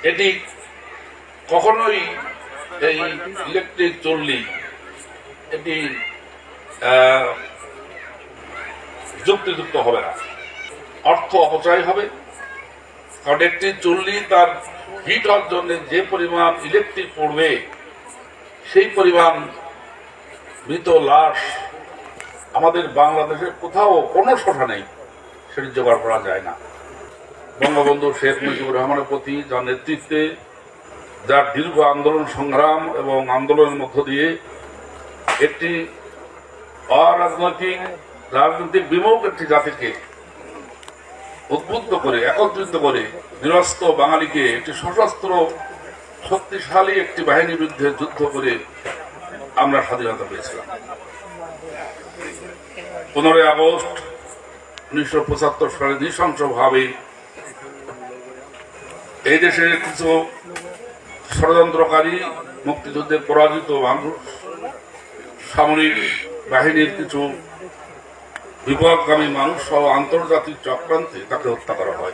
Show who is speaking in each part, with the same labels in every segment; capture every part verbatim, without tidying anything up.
Speaker 1: এটি কখনোই এই ইলেকট্রিক চুল্লি এটি যুক্তিযুক্ত হবে না, অর্থ অপচয় হবে। কারণ একটি চুল্লি তার হিট হওয়ার জন্য যে পরিমাণ ইলেকট্রিক পড়বে সেই পরিমাণ মৃত লাশ আমাদের বাংলাদেশের কোথাও কোনো শোষা নেই, সেটি জোগাড় করা যায় না। বঙ্গবন্ধু শেখ মুজিবুর রহমানের প্রতি যার নেতৃত্বে, যার দীর্ঘ আন্দোলন সংগ্রাম এবং আন্দোলনের মধ্য দিয়ে একটি অরাজনৈতিক রাজনৈতিক বিমুখ একটি জাতিকে উদ্বুদ্ধ করে একত্রিত করে নিরস্ত্র বাঙালিকে একটি সশস্ত্র শক্তিশালী একটি বাহিনীর বিরুদ্ধে যুদ্ধ করে আমরা স্বাধীনতা পেয়েছিলাম। পনেরোই আগস্ট উনিশশো পঁচাত্তর সালে নৃশংসভাবে এই দেশের কিছু ষড়যন্ত্রকারী, মুক্তিযুদ্ধে পরাজিত মানুষ, সামরিক বাহিনীর কিছু বিপদগামী মানুষ সহ আন্তর্জাতিক চক্রান্তে তাকে হত্যা করা হয়,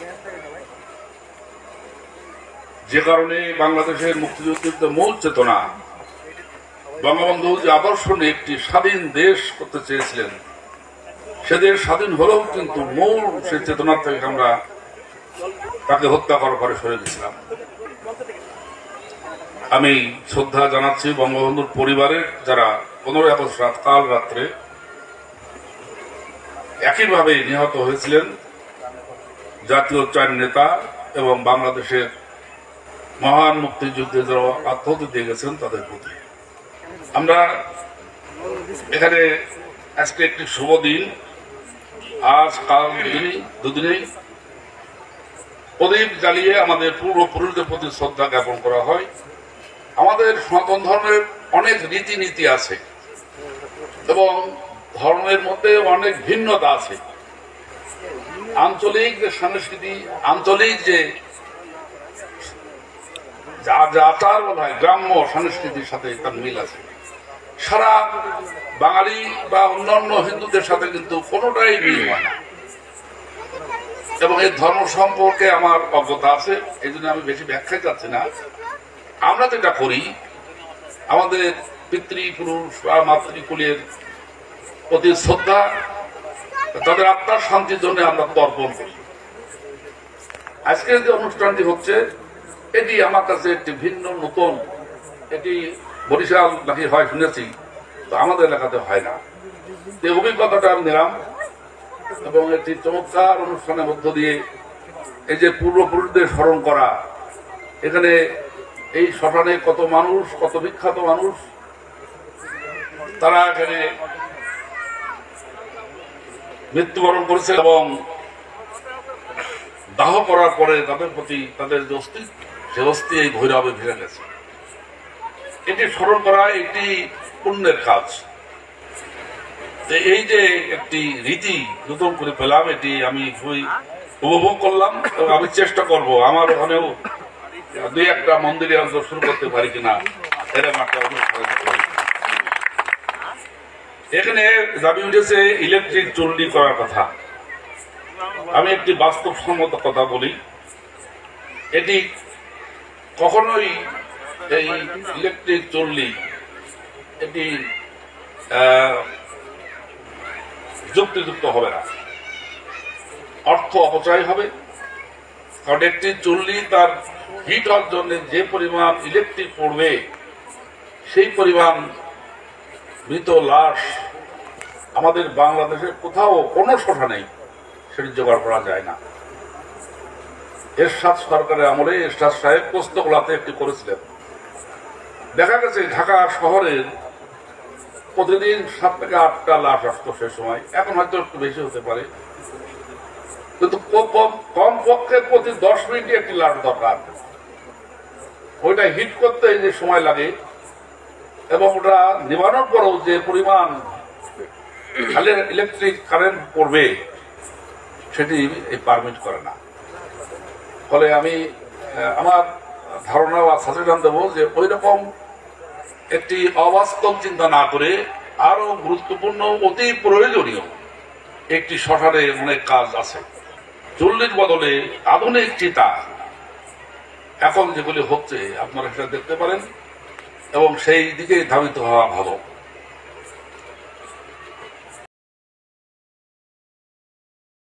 Speaker 1: যে কারণে বাংলাদেশের মুক্তিযুদ্ধের মূল চেতনা, বঙ্গবন্ধু যে আদর্শ নিয়ে একটি স্বাধীন দেশ করতে চেয়েছিলেন, সে দেশ স্বাধীন হলেও কিন্তু মূল সেই চেতনা থেকে আমরা তাকে হত্যা করার পরে সরে গেছিলাম। আমি শ্রদ্ধা জানাচ্ছি বঙ্গবন্ধুর পরিবারের যারা পনেরোই আগস্ট রাত কাল রাত্রে একইভাবে নিহত হয়েছিলেন, জাতীয় চার নেতা এবং বাংলাদেশের মহান মুক্তিযুদ্ধে যারা আত্মহতি দিয়ে গেছেন তাদের প্রতি আমরা এখানে আজকে একটি শুভ দিন। আজ কাল দুদিনই দুদিনেই প্রদীপ জ্বালিয়ে আমাদের পূর্বপুরুষদের প্রতি শ্রদ্ধা জ্ঞাপন করা হয়। আমাদের সনাতন ধর্মের অনেক রীতিনীতি আছে এবং ধর্মের মধ্যে অনেক ভিন্নতা আছে। আঞ্চলিক যে সংস্কৃতি, আঞ্চলিক যে আচার বলা হয়, গ্রাম্য সংস্কৃতির সাথে তার মিল আছে। সারা বাঙালি বা অন্যান্য হিন্দুদের সাথে কিন্তু কোনোটাই মিল হয় না এবং এই ধর্ম সম্পর্কে আমার অজ্ঞতা আছে, এই জন্য আমি বেশি ব্যাখ্যা চাচ্ছি না। আমরা যেটা করি, আমাদের পিতৃপুরুষ বা মাতৃকুলের প্রতি শ্রদ্ধা, তাদের আত্মার শান্তির জন্য আমরা তর্পণ করি। আজকের যে অনুষ্ঠানটি হচ্ছে এটি আমার কাছে একটি ভিন্ন নতুন, এটি বরিশাল নাকি হয় শুনেছি, তো আমাদের এলাকাতে হয় না। এই অভিজ্ঞতাটা আমি নিলাম এবং একটি চমৎকার অনুষ্ঠানের মধ্য দিয়ে এই যে পূর্বপুরুষদের স্মরণ করা, এখানে এই শ্মশানে কত মানুষ, কত বিখ্যাত মানুষ, তারা এখানে মৃত্যুবরণ করেছে এবং দাহ করার পরে তাদের প্রতি তাদের যে অস্থি, সে অস্থি এই ভৈরবে ভেঙে গেছে। এটি স্মরণ করা একটি পুণ্যের কাজ। এই যে একটি রীতি নতুন করে পেলাম, এটি আমি খুবই উপভোগ করলাম এবং আমি চেষ্টা করব আমার ওখানেও দুই একটা মন্দিরে অন্তর শুরু করতে পারি কিনা এরকম একটা অনুষ্ঠান। এখানে দাবি উঠেছে ইলেকট্রিক চুল্লি করার কথা। আমি একটি বাস্তবসম্মত কথা বলি, এটি কখনোই এই ইলেকট্রিক চুল্লি এটি যুক্তিযুক্ত হবে না, অর্থ অপচয় হবে। কারণ একটি চুল্লি তার হিট হওয়ার জন্য যে পরিমাণ ইলেকট্রিক পড়বে সেই পরিমাণ মৃত লাশ আমাদের বাংলাদেশের কোথাও কোনো শোষা নেই, সেটি জোগাড় করা যায় না। এরশাদ সরকারের আমলে এরশাদ সাহেব পোস্তগোলাতে একটি করেছিলেন। দেখা গেছে ঢাকা শহরের প্রতিদিন সাত থেকে আটটা লাশ আসতো সে সময়, এখন হয়তো একটু বেশি হতে পারে, কিন্তু কম পক্ষে প্রতি দশ মিনিটে একটি লাশ দরকার। ওইটা হিট করতে যে সময় লাগে এবং ওটা নিবানোর পরেও যে পরিমাণ ইলেকট্রিক কারেন্ট পড়বে সেটি পারমিট করে না। ফলে আমি আমার ধারণা বা সাজেশন দেবো যে ওই রকম একটি অবাস্তব চিন্তা না করে আরো গুরুত্বপূর্ণ, অতি প্রয়োজনীয় একটি শ্মশানে অনেক কাজ আছে। চুল্লির বদলে আধুনিক চিতা, এখন যেগুলি হচ্ছে আপনারা সেটা দেখতে পারেন এবং সেই দিকে ধাবিত হওয়া ভালো।